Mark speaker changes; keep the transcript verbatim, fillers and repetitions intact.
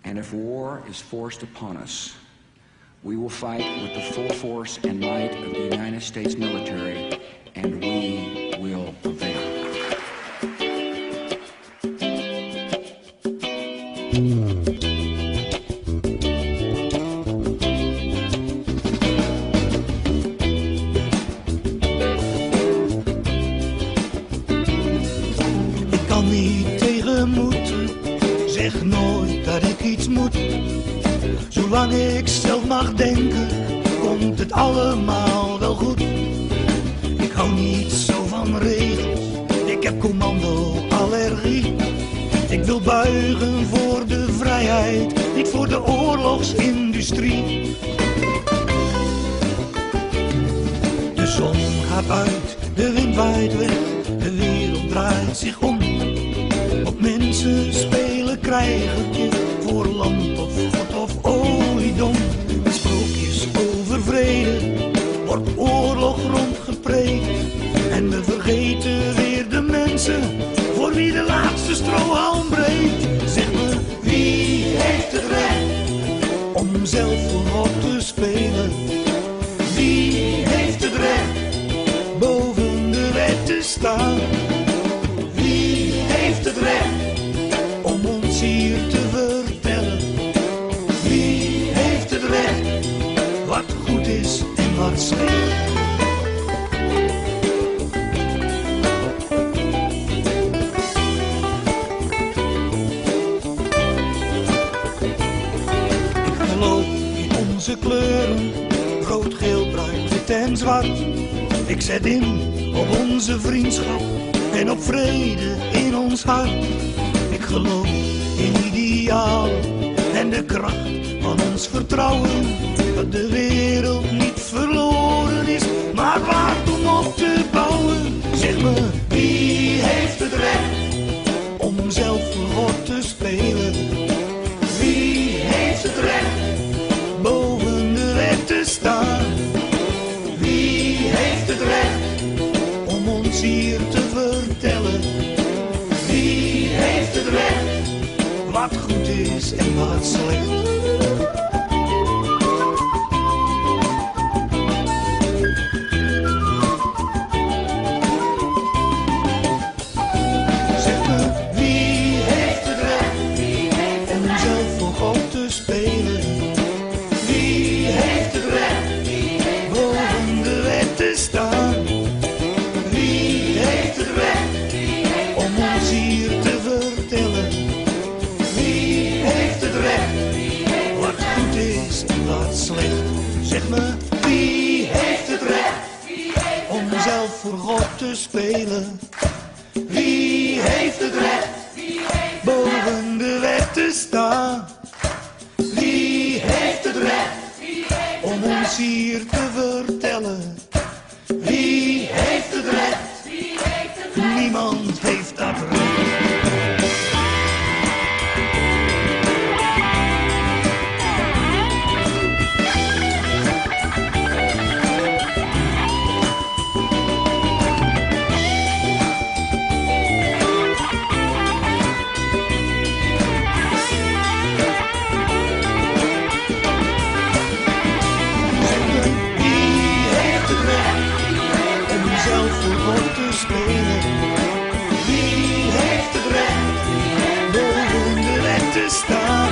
Speaker 1: And if war is forced upon us, we will fight with the full force and might of the United States military, and we will prevail.
Speaker 2: Ik kan niet tegen moeten, zeg nooit dat ik iets moet. Zolang ik zelf mag denken, komt het allemaal wel goed. Ik hou niet zo van regels, ik heb commando-allergie. Ik wil buigen voor de vrijheid, niet voor de oorlogsindustrie. De zon gaat uit, de wind waait weg, de wereld draait zich om. Op mensen spelen krijgertje voor land of God of oliedom. Sprookjes over vrede, wordt oorlog rondgepreekt. En we vergeten weer de mensen voor wie de laatste strohalm breekt. Zeg me, wie heeft het recht om zelf voor God te spelen? Wie heeft het recht boven de wet te staan? Wie heeft het recht om ons hier te vertellen? Wie heeft het recht wat goed is en wat slecht? Ik geloof in onze kleuren, rood, geel, bruin, wit en zwart. Ik zet in op onze vriendschap en op vrede in ons hart. Ik geloof in idealen en de kracht van ons vertrouwen. Dat de wereld niet verloren is, maar waard om op te bouwen. Zeg me, wie heeft het recht om zelf voor God te spelen? Wie heeft het recht boven de wet te staan? Wie heeft het recht om ons hier te vertellen? Wie heeft het recht wat goed is en wat slecht? Zeg me, wie heeft het recht om zelf voor God te spelen? Wie heeft het recht boven de wet te staan? Wie heeft het recht om ons hier te vertellen? Wie heeft het recht wat goed is en wat slecht? Zeg me, wie heeft het recht om zelf voor God te spelen? Wie heeft het recht boven de wet te staan? Wie heeft het recht om ons hier te vertellen? Wie heeft het recht? Niemand heeft dat recht. Spelen. Wie heeft het recht boven de wet te staan?